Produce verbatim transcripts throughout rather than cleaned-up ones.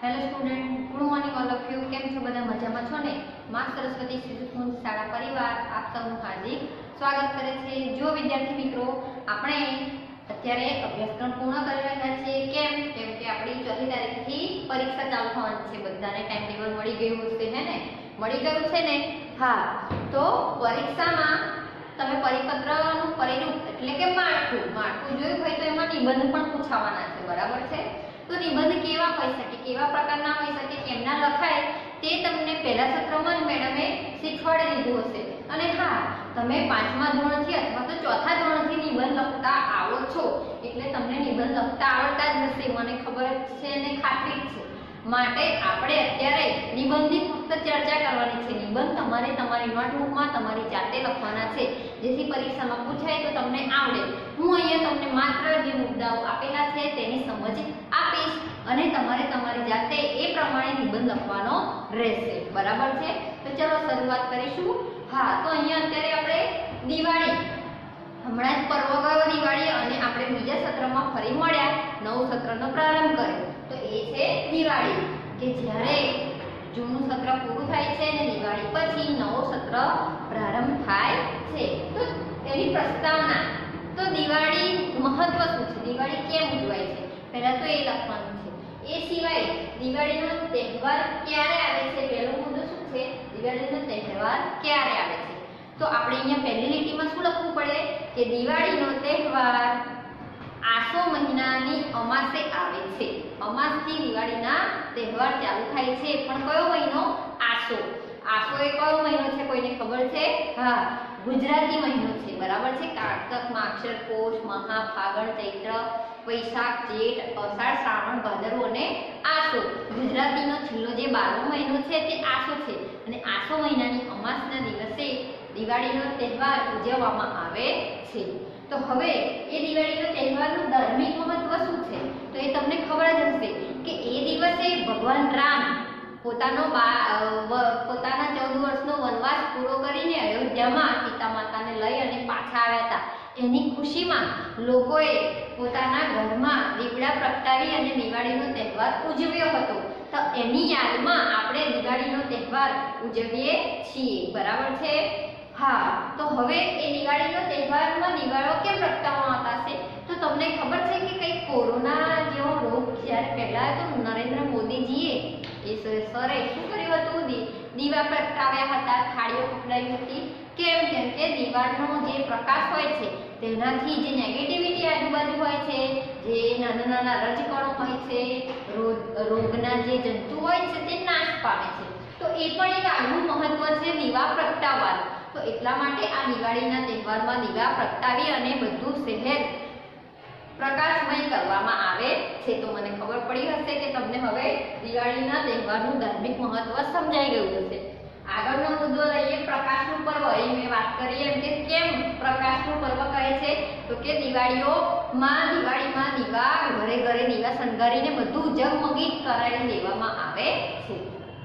Hello student, good morning all of you. કેમ છો બધા? મજામાં છો ને? માં સરસ્વતી શિશુકુંજ શાળા પરિવાર આપ સૌનું હાર્દિક સ્વાગત કરે છે. જો વિદ્યાર્થી મિત્રો, આપણે અત્યારે અભ્યાસક્રમ પૂર્ણ કરી રહ્યા છીએ. કેમ? કેમ કે આપણી ચોથી તારીખથી પરીક્ષા ચાલુ થવાની છે. બધાને ટાઈમ ટેબલ મળી ગયું હશે, હે ને? મળી ગયું છે ને? હા. તો પરીક્ષામાં તમે પરિપત્રનું પરિરૂપ એટલે કે માળખું માળખું જોયું હોય તો એમાં નિબંધ પણ પૂછાવાના છે, બરાબર છે? તો નિબંધ કેવા હોઈ શકે, કેવા પ્રકારના હોઈ શકે, કેમના લખાય તે તમને પહેલા સત્રમાં જ મેડમે શીખવાડી દીધું હશે. અને હા, તમે પાંચમા ધોરણથી અથવા તો ચોથા ધોરણથી નિબંધ લખતા આવો છો એટલે તમને નિબંધ લખતા આવડતા જ હશે, મને ખબર છે અને ખાતરી છે. માટે આપણે અત્યારે નિબંધની ફક્ત ચર્ચા કરવાની છે. નિબંધ તમારે તમારી નોટબુકમાં તમારી જાતે લખવાના છે, જેથી પરીક્ષામાં પૂછાય તો તમને આવડે. હું અહીંયા તમને માત્ર જે મુદ્દાઓ આપેલા છે તેની સમજ આપીશ અને તમારે તમારી જાતે એ પ્રમાણે નિબંધ લખવાનો રહેશે, બરાબર છે? તો ચલો શરૂઆત કરીશું. હા, તો અહીંયા અત્યારે આપણે દિવાળી, હમણાં જ પર્વ ગયો દિવાળી, અને આપણે બીજા સત્રમાં ફરી મળ્યા, નવું સત્રનો પ્રારંભ કર્યો. તો એ છે દિવાળી, કે જ્યારે જૂનું સત્ર પૂરું થાય છે અને દિવાળી પછી નવું સત્ર પ્રારંભ થાય છે. તો એની પ્રસ્તાવના, તો દિવાળી મહત્વ શું છે, દિવાળી કેમ ઉજવાય છે, પહેલા તો એ લખવાનું છે. એ સિવાય દિવાળીનો તહેવાર ક્યારે આવે છે, પહેલો મુદ્દો શું છે, દિવાળીનો તહેવાર ક્યારે આવે છે. તો આપણે અહીંયા પહેલી લીટીમાં શું લખવું પડે કે દિવાળીનો તહેવાર આસો મહિનાની અમાસે આવે છે. અમાસથી દિવાળીના તહેવાર ચાલુ થાય છે. પણ કયો મહિનો? આસો. આસો એ કયો મહિનો છે, કોઈને ખબર છે? હા, ગુજરાતી મહિનો છે, બરાબર છે? કારતક, માક્ષર, પોષ, મહા, ફાગણ, ચૈત્ર, વૈશાખ, જેઠ, અષાઢ, શ્રાવણ, ભાદરવો અને આસો. ગુજરાતીનો છેલ્લો જે બારમો મહિનો છે તે આસો છે. અને આસો મહિનાની અમાસના દિવસે દિવાળીનો તહેવાર ઉજવવામાં આવે છે. તો હવે એ દિવાળીનો તહેવારનું ધાર્મિક મહત્વ શું છે, તો એ તમને ખબર જ હશે કે એ દિવસે ભગવાન રામ પોતાનો પોતાના ચૌદ વર્ષનો વનવાસ પૂરો કરીને અયોધ્યામાં સીતા માતાને લઈ અને પાછા આવ્યા હતા. એની ખુશીમાં લોકોએ પોતાના ઘરમાં દીવડા પ્રગટાવી અને દિવાળીનો તહેવાર ઉજવ્યો હતો. તો એની યાદમાં આપણે દિવાળીનો તહેવાર ઉજવીએ છીએ, બરાબર છે? હા, તો હવે એ દિવાળીનો તહેવારમાં દિવાળો કેમ પ્રગટાવવામાં આવતા છે, તો તમને ખબર છે કે કંઈક કોરોના જેવો રોગ જ્યારે પહેલા તો નરેન્દ્ર મોદીજીએ એ સરે શું કર્યું હતું, દીવા પ્રગટાવ્યા હતા, થાળીઓ પકડાવી હતી. કેમ? કેમ કે દિવાળનો જે પ્રકાશ હોય છે તેનાથી જે નેગેટિવિટી આજુબાજુ હોય છે, જે નાના નાના રજકણો હોય છે, રોગના જે જંતુ હોય છે તે નાશ પામે છે. તો એ પણ એક આગવું મહત્વ છે દીવા પ્રગટાવવાનું. તો એટલા માટે આ દિવાળીના તહેવારમાં દીવા પ્રગટાવી અને બધું શહેર પ્રકાશમય કરવામાં આવે છે. તો મને ખબર પડી હશે કે તમને હવે દિવાળીના તહેવારનું ધાર્મિક મહત્વ સમજાઈ ગયું હશે. આગળનો મુદ્દો લઈએ, પ્રકાશનું પર્વ. એ મેં વાત કરી એમ કે કેમ પ્રકાશનું પર્વ કહે છે, તો કે દિવાળીઓમાં દિવાળીમાં દીવા ઘરે ઘરે દીવા શણગારીને બધું ઝગમગીત કરાવી દેવામાં આવે છે.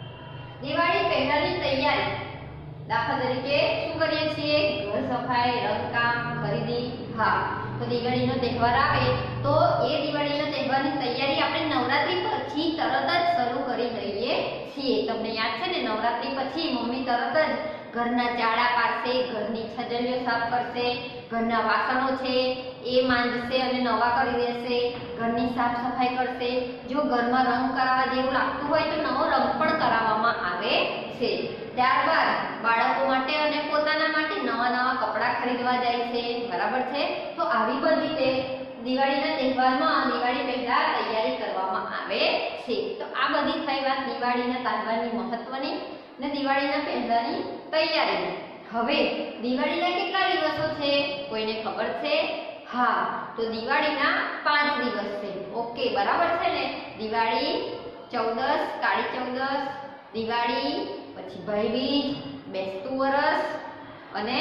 દિવાળી પહેલાની તૈયારી, દાખલા તરીકે શું કરીએ છીએ? ઘર સફાઈ, રંગકામ, ખરીદી. હા, તો દિવાળીનો તહેવાર આવે તો એ દિવાળીના તહેવારની તૈયારી આપણે નવરાત્રી પછી તરત જ શરૂ કરી દઈએ છીએ. તમને યાદ છે ને, નવરાત્રી પછી મમ્મી તરત જ ઘરના ચાળા પાડશે, ઘરની છજલીઓ સાફ કરશે, ઘરના વાસણો છે એ માંજશે અને નવા કરી દેશે, ઘરની સાફ સફાઈ કરશે. જો ઘરમાં રંગ કરાવવા જેવું લાગતું હોય તો નવો રંગ પણ કરાવવામાં આવે છે. ત્યારબાદ બાળકો માટે અને પોતાના માટે નવા નવા કપડાં ખરીદવા જાય છે, બરાબર છે? તો આવી બધી તે દિવાળીના તહેવારમાં દિવાળી પહેલા તૈયારી કરવામાં આવે છે. તો આ બધી થઈ વાત દિવાળીના તહેવારની મહત્વની અને દિવાળીના પહેલાની તૈયારી. હવે દિવાળીના કેટલા દિવસો છે, કોઈને ખબર છે? હા, તો દિવાળીના પાંચ દિવસ છે. ઓકે, બરાબર છે ને? દિવાળી, ચૌદસ, કાળી ચૌદસ, દિવાળી પછી ભાઈબીજ, બેસતું વરસ અને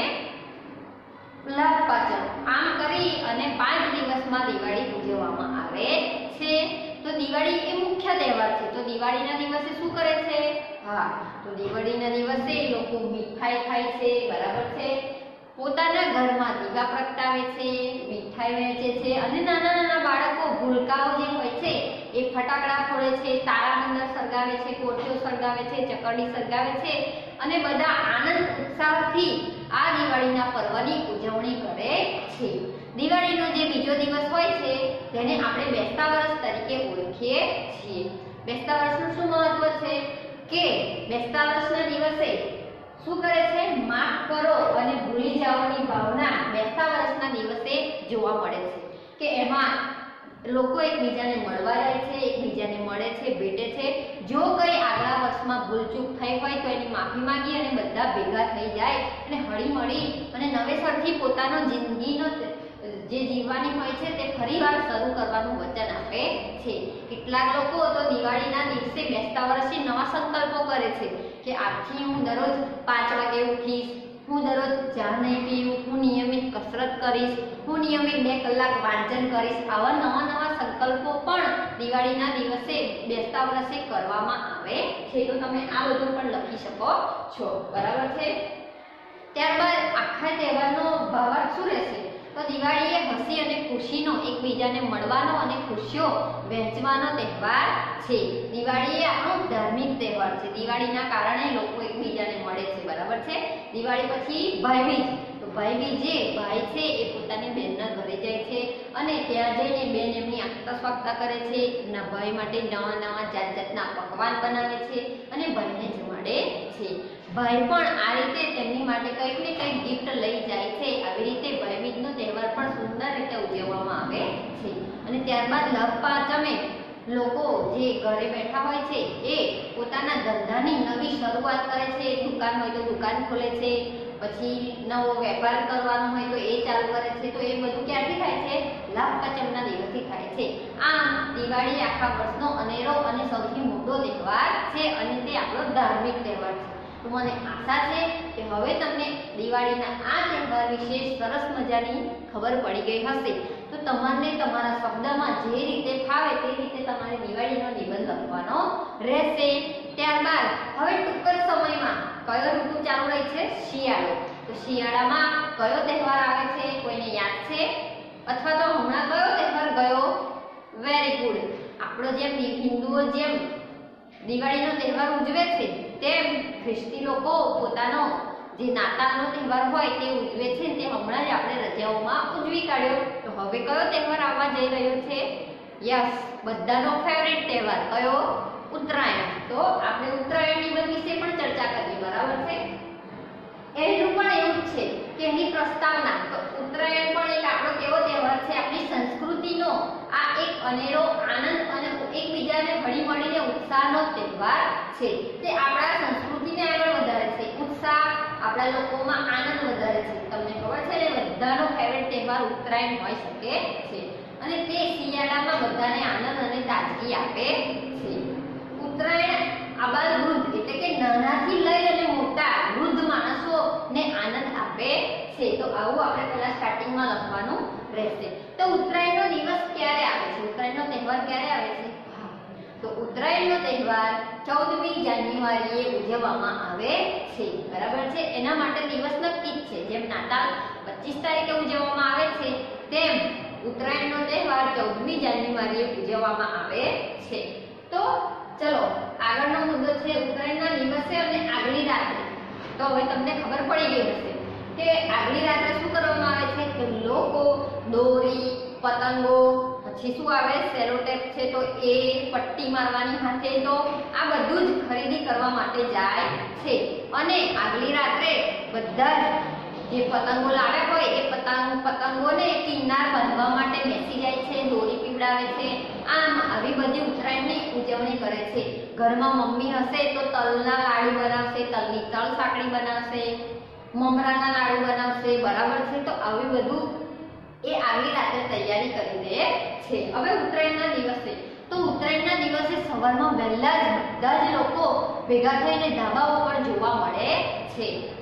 લાભ પાચમ. આમ કરી અને પાંચ દિવસમાં દિવાળી ઉજવવામાં આવે છે. તો દિવાળી એ મુખ્ય તહેવાર છે. તો દિવાળીના દિવસે શું કરે છે? હા, તો દિવાળીના દિવસે લોકો મીઠાઈ ખાય છે, બરાબર છે? પોતાના ઘરમાં દીવા પ્રગટાવે છે, મીઠાઈ વહેંચે છે અને નાના નાના બાળકો ભૂલકાઓ જે હોય છે એ ફટાકડા ફોડે છે, તાળા મંદર સળગાવે છે, કોઠીઓ સળગાવે છે, ચકરડી સળગાવે છે અને બધા આનંદ ઉત્સાહથી આ દિવાળીના પર્વની ઉજવણી કરે છે. દિવાળીનો જે બીજો દિવસ હોય છે તેને આપણે બેસતા વર્ષ તરીકે ઓળખીએ છીએ. બેસતા વર્ષનું શું મહત્વ છે કે બેસતા વર્ષના દિવસે શું કરે છે? માફ કરો અને ભૂલી જાઓની ભાવના બેસતા વર્ષના દિવસે જોવા મળે છે કે એમાં લોકો એકબીજાને મળવા જાય છે, એકબીજાને મળે છે, ભેટે છે. જો કંઈ આગલા વર્ષમાં ભૂલચૂક થઈ હોય તો એની માફી માંગી અને બધા ભેગા થઈ જાય અને હળી મળી અને નવેસરથી પોતાનો જિંદગીનો જે જીવવાની હોય છે તે ફરીવાર શરૂ કરવાનું વચન આપે છે. કેટલાક લોકો તો દિવાળીના દિવસે બેસતા વર્ષથી નવા સંકલ્પો કરે છે કે આજથી હું દરરોજ પાંચ વાગે ઉઠીશ, હું દરરોજ ચા નહીં પીવું, હું નિયમિત કસરત કરીશ, હું નિયમિત બે કલાક વાંચન કરીશ. આવા નવા નવા સંકલ્પો પણ દિવાળીના દિવસે બેસતા વર્ષે કરવામાં આવે છે. તો તમે આ બધું પણ લખી શકો છો, બરાબર છે. ત્યારબાદ આખા તહેવારનો ભાવાર્થ શું રહેશે? તો દિવાળી એ હસી અને ખુશીનો, એકબીજાને મળવાનો અને ખુશીઓ વહેંચવાનો તહેવાર છે. દિવાળી એ આપણો ધાર્મિક તહેવાર છે. દિવાળીના કારણે લોકો એકબીજાને મળે છે, બરાબર છે. દિવાળી પછી ભાઈબીજ. તો ભાઈબીજે ભાઈ છે એ પોતાની બહેનના ઘરે જાય છે અને ત્યાં જઈને બેન એમની આગતા સ્વાગતા કરે છે, એમના ભાઈ માટે નવા નવા જાત જાતના પકવાન બનાવે છે અને ભાઈને જમાડે છે. ભાઈ પણ આ રીતે તેમની માટે કંઈક ને કંઈક ગિફ્ટ લઈ જાય છે. આવી રીતે ભાઈબીજનો તહેવાર પણ સુંદર રીતે ઉજવવામાં આવે છે. અને ત્યારબાદ લાભ પાંચમે લોકો જે ઘરે બેઠા હોય છે એ પોતાના ધંધાની નવી શરૂઆત કરે છે. દુકાન હોય તો દુકાન ખોલે છે, પછી નવો વેપાર કરવાનો હોય તો એ ચાલુ કરે છે. તો એ બધું ક્યાંથી થાય છે? લાભ પાંચમના દિવસથી થાય છે. આમ દિવાળી આખા વર્ષનો અનેરો અને સૌથી મોટો તહેવાર છે અને તે આપણો ધાર્મિક તહેવાર છે. તો મને આશા છે કે હવે તમને દિવાળીના આ તહેવાર વિશે સરસ મજાની ખબર પડી ગઈ હશે. તો તમારે તમારા શબ્દમાં જે રીતે ફાવે તે રીતે તમારે દિવાળીનો નિબંધ લખવાનો રહેશે. ત્યારબાદ હવે ટૂંક જ સમયમાં કયો ઋતુ ચાલુ રહી છે? શિયાળો. તો શિયાળામાં કયો તહેવાર આવે છે? કોઈને યાદ છે? અથવા તો હમણાં કયો તહેવાર ગયો? Very good. આપણો જેમ હિન્દુઓ જેમ દિવાળીનો તહેવાર ઉજવે છે તેમ ખ્રિસ્તી લોકો પોતાનો જે નાતાલનો તહેવાર હોય તે ઉજવે છે. તે હમણાં જ આપણે રજાઓમાં ઉજવી કાઢ્યો. તો હવે કયો તહેવાર આવવા જઈ રહ્યો છે? યસ, બધાનો ફેવરેટ તહેવાર કયો? ઉત્તરાયણ. તો આપણે ઉત્તરાયણની વિશે પણ ચર્ચા કરીએ, બરાબર છે. એનું પણ એવું જ છે કે એની પ્રસ્તાવના. તો ઉત્તરાયણ પણ એક આપણો કેવો તહેવાર છે? આપણી સંસ્કૃતિનો આ એક અનેરો આનંદ અને એકબીજાને હળી મળીને ઉત્સાહનો તહેવાર છે. તે આપણા સંસ્કૃતિને આગળ વધારે છે, ઉત્સાહ આપણા લોકોમાં આનંદ વધારે છે. તમને ખબર છે ને બધાનો ફેવરેટ તહેવાર ઉત્તરાયણ હોઈ શકે છે અને તે શિયાળામાં બધાને આનંદ અને તાજગી આપે છે. ઉત્તરાયણ આબાલ વૃદ્ધ એટલે કે નાનાથી લઈ અને મોટા વૃદ્ધ માણસોને આનંદ આપે છે. તો આવું આપણે પહેલા સ્ટાર્ટિંગમાં લખવાનું રહેશે. તો ઉત્તરાયણનો દિવસ ક્યારે આવે છે? ઉત્તરાયણનો તહેવાર ક્યારે આવે છે? તો ઉત્તરાયણનો તહેવાર ચૌદમી જાન્યુઆરીએ ઉજવવામાં આવે છે, બરાબર છે. એના માટે દિવસ નક્કી જ છે. જેમ નાતાલ પચીસ તારીખે ઉજવવામાં આવે છે તેમ ઉત્તરાયણનો તહેવાર ચૌદમી જાન્યુઆરીએ ઉજવવામાં આવે છે. તો ચલો આગળનો મુદ્દો છે ઉત્તરાયણના દિવસે અને આગલી રાત્રે. તો હવે તમને ખબર પડી ગઈ હશે કે આગલી રાત્રે શું કરવામાં આવે છે? કે લોકો દોરી, પતંગો, પછી શું આવે? સેલોટેપ છે તો એ પટ્ટી મારવાની હાથે, તો આ બધું જ ખરીદી કરવા માટે જાય છે. અને આગલી રાત્રે બધા જ જે પતંગો લાવ્યા હોય એ પતંગ પતંગોને કિનાર બાંધવા માટે બેસી જાય છે, દોરી પીવડાવે છે. આમ આવી બધી ઉત્તરાયણની ઉજવણી કરે છે. ઘરમાં મમ્મી હશે તો તલના લાડુ બનાવશે, તલની તલ સાંકળી બનાવશે, મમરાના લાડુ બનાવશે, બરાબર છે. તો આવી બધું એ આગલી રાત્રે તૈયારી કરી દે છે. હવે ઉત્તરાયણના દિવસે, તો ઉત્તરાયણના દિવસે સવારમાં વહેલા જ બધા જ લોકો ભેગા થઈને ધાબા ઉપર જોવા મળે છે.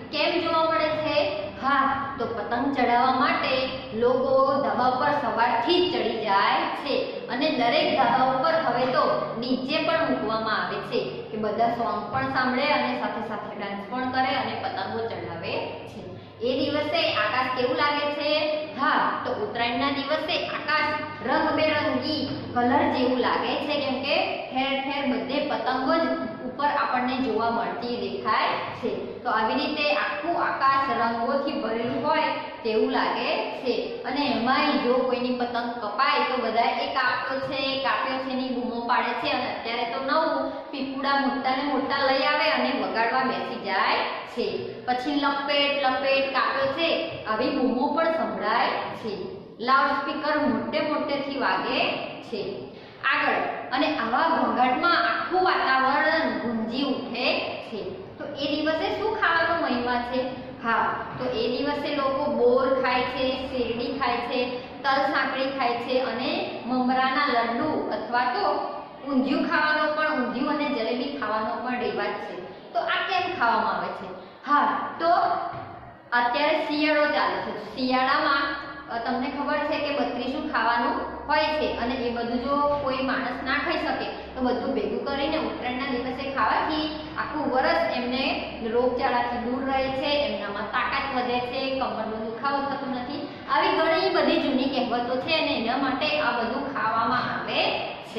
કેમ જોવા મળે છે? હા, તો પતંગ ચડાવવા માટે લોકો ધાબા ઉપર સવારથી જ ચડી જાય છે અને દરેક ધાબા ઉપર હવે તો ડીજે પણ મૂકવામાં આવે છે કે બધા સોંગ પણ સાંભળે અને સાથે સાથે ડાન્સ પણ કરે અને પતંગો ચડાવે છે. એ દિવસે આકાશ કેવું લાગે છે? હા, તો ઉત્તરાયણના દિવસે આકાશ રંગબેરંગી કલર જેવું લાગે છે કેમ કે ઠેર ઠેર બધે પતંગો જ ઉપર આપણને જોવા મળતી દેખાય છે. તો આવી રીતે આખું આકાશ રંગોથી ભરેલું હોય તેવું લાગે છે અને એમાંય જો કોઈની પતંગ કપાય તો બધા એ કાપ્યો છે કાપ્યો છે ની બૂમો પાડે છે અને અત્યારે તો નવું પીપુડા મોટા ને મોટા લઈ આવે અને વગાડવા બેસી જાય છે. પછી લપેટ લપેટ કાપ્યો છે આવી બૂમો પણ સંભળાય છે. લાઉડ સ્પીકર મોટે મોટેથી વાગે છે. આગળ અને આવા ઘોંઘાટમાં આખું વાતાવરણ ગુંજી ઉઠે છે. તો એ દિવસે શું ખાવાનો મહિમા છે? હા, તો એ દિવસે લોકો બોર ખાય છે, શેરડી ખાય છે, તલ સાંકળી ખાય છે અને મમરાના લડ્ડુ અથવા તો ઊંધિયું ખાવાનો પણ ઊંધિયું અને જલેબી ખાવાનો પણ રિવાજ છે. તો આ કેમ ખાવામાં આવે છે? હા, તો અત્યારે શિયાળો ચાલે છે. શિયાળામાં તમને ખબર છે કે બત્રીસું ખાવાનું હોય છે અને એ બધું જો કોઈ માણસ ના ખાઈ શકે તો બધું ભેગું કરીને ઉત્તરાયણના દિવસે ખાવાથી આખું વર્ષ એમને રોગચાળાથી દૂર રહે છે, એમનામાં તાકાત વધે છે, કમરનો દુખાવો થતો નથી. આવી ઘણી બધી જૂની કહેવતો છે અને એના માટે આ બધું ખાવામાં આવે છે.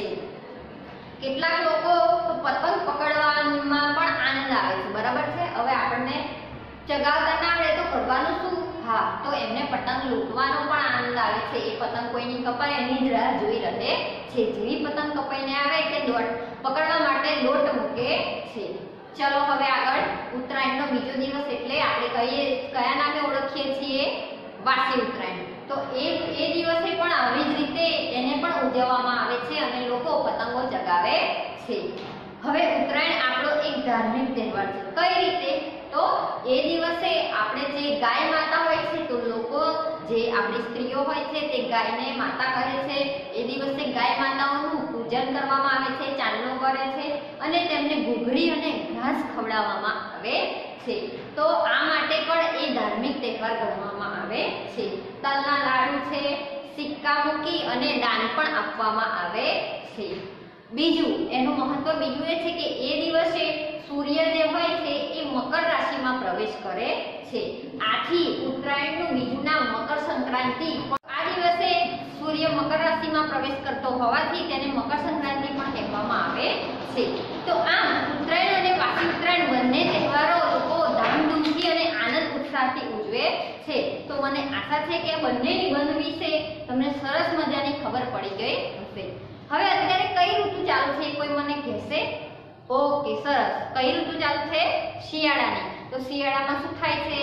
કેટલાક લોકો પતંગ પકડવામાં પણ આનંદ આવે છે, બરાબર છે. હવે આપણને ચગાવતા ના આવડે તો કરવાનું શું? હા, તો એમને પતંગ લૂંટવાનો પણ આનંદ આવે છે. એ પતંગ કોઈની કપાય એની જ રાહ જોઈ રહે છે. જેવી પતંગ કપાઈને આવે કે દોટ પકડવા માટે દોટ મૂકે છે. ચલો હવે આગળ ઉત્તરાયણનો બીજો દિવસ એટલે આપણે કહીએ કયા નામે ઓળખીએ છીએ? વાસી ઉત્તરાયણ. તો એ એ દિવસે પણ આવી જ રીતે એને પણ ઉજવવામાં આવે છે અને લોકો પતંગો ચગાવે છે. હવે ઉત્તરાયણ આપણો એક ધાર્મિક તહેવાર છે. કઈ રીતે? તો એ દિવસે આપણે જે ગાય માતા હોય છે તો લોકો જે આપણી સ્ત્રીઓ હોય છે તે ગાયને માતા કરે છે. એ દિવસે ગાય માતાઓનું પૂજન કરવામાં આવે છે, ચાંદલો કરે છે અને તેમને ઘૂઘરી અને ઘાસ ખવડાવવામાં આવે છે. તો આ માટે પણ એ ધાર્મિક તહેવાર ગણવામાં આવે છે. તલના લાડુ છે, સિક્કા મૂકી અને દાન પણ આપવામાં આવે છે. બીજું એનું મહત્વ બીજું એ છે કે એ દિવસે સૂર્ય જે હોય છે એ મકર રાશિમાં પ્રવેશ કરે છે. આથી ઉત્તરાયણનું બીજું નામ મકર સંક્રાંતિ. આ દિવસે સૂર્ય મકર રાશિમાં પ્રવેશ કરતો હોવાથી તેને મકર સંક્રાંતિ પણ કહેવામાં આવે છે. તો આમ ઉત્તરાયણ અને વાસી ઉત્તરાયણ બંને તહેવારો લોકો ધામધૂમથી અને આનંદ ઉત્સાહથી ઉજવે છે. તો મને આશા છે કે આ બંને નિબંધ વિશે તમને સરસ મજાની ખબર પડી ગઈ હશે. હવે અત્યારે કઈ ઋતુ ચાલુ છે કોઈ મને કહેશે? ઓકે, સરસ. કઈ ઋતુ ચાલુ છે? શિયાળાની. તો શિયાળામાં શું થાય છે?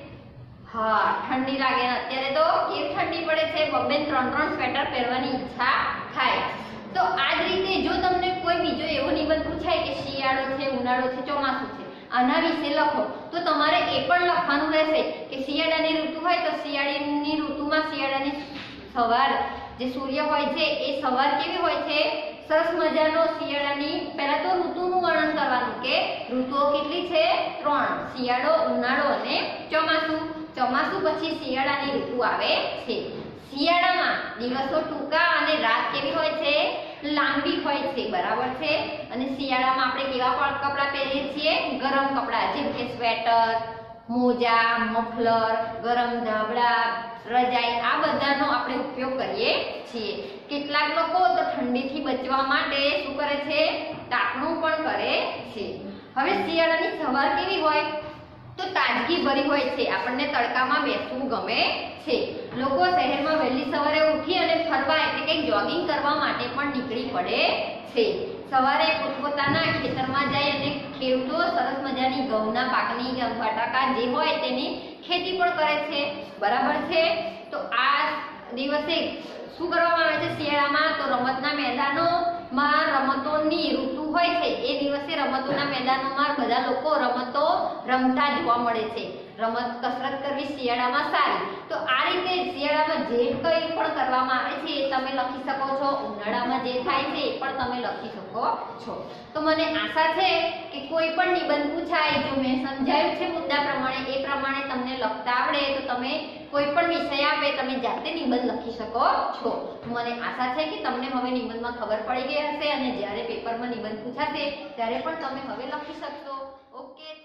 હા, ઠંડી લાગે. અત્યારે તો કેવી ઠંડી પડે છે, બબે ત્રણ ત્રણ સ્વેટર પહેરવાની ઈચ્છા થાય. તો આ જ રીતે જો તમને કોઈ બીજો એવો નિબંધ પૂછાય કે શિયાળો છે, ઉનાળો છે, ચોમાસું છે, આના વિશે લખો તો તમારે એ પણ લખવાનું રહેશે કે શિયાળાની ઋતુ હોય તો શિયાળાની ઋતુમાં શિયાળાની સવાર જે સૂર્ય હોય છે એ સવાર કેવી હોય છે? સરસ મજાનો. શિયાળાની પહેલા તો ઋતુનું વર્ણન કરવાનું કે ઋતુઓ કેટલી છે? ત્રણ: શિયાળો, ઉનાળો અને ચોમાસું. ચોમાસું પછી શિયાળાની ઋતુ આવે છે. શિયાળામાં દિવસો ટૂંકા અને રાત કેવી હોય છે? લાંબી હોય છે, બરાબર છે. અને શિયાળામાં આપણે કેવા કપડાં પહેરીએ છીએ? ગરમ કપડાં, જેમ કે સ્વેટર, મોજા, મફલર, ગરમ ધાબળા, રજાઈ, આ બધાનો આપણે ઉપયોગ કરીએ છીએ. કેટલાક લોકો તો ઠંડીથી બચવા માટે શું કરે છે? તાપણું પણ કરે છે. હવે શિયાળાની સવાર કેવી હોય? તો તાજગી ભરી હોય છે. આપણને તડકામાં બેસવું ગમે છે. લોકો શહેરમાં વહેલી સવારે ઉઠી અને ફરવા એટલે કે જોગિંગ કરવા માટે પણ નીકળી પડે છે. સવારે પોતપોતાના ખેતરમાં જાય અને ખેડૂતો સરસ મજાની ઘઉંના પાકની બટાકા જે હોય તેની ખેતી પણ કરે છે, બરાબર છે. તો આ દિવસે શું કરવામાં આવે છે શિયાળામાં? તો રમતના મેદાનોમાં રમતોની ઋતુ હોય છે એ દિવસે રમતોના મેદાનોમાં બધા લોકો રમતો રમતા જોવા મળે છે. રમત કસરત કરવી શિયાળામાં સારી. તો આ રીતે શિયાળામાં જે કંઈ પણ કરવામાં આવે છે એ તમે લખી શકો છો, ઉનાળામાં જે થાય છે એ પણ તમે લખી શકો છો. તો મને આશા છે કે કોઈ પણ નિબંધ પૂછાય, જો મેં સમજાવ્યું છે મુદ્દા પ્રમાણે એ પ્રમાણે તમને લખતા આવડે તો તમે કોઈ પણ વિષય આવે તમે જાતે નિબંધ લખી શકો છો. મને આશા છે કે તમને હવે નિબંધમાં ખબર પડી ગઈ હશે અને જ્યારે પેપરમાં નિબંધ પૂછાશે ત્યારે પણ તમે હવે લખી શકશો. ઓકે.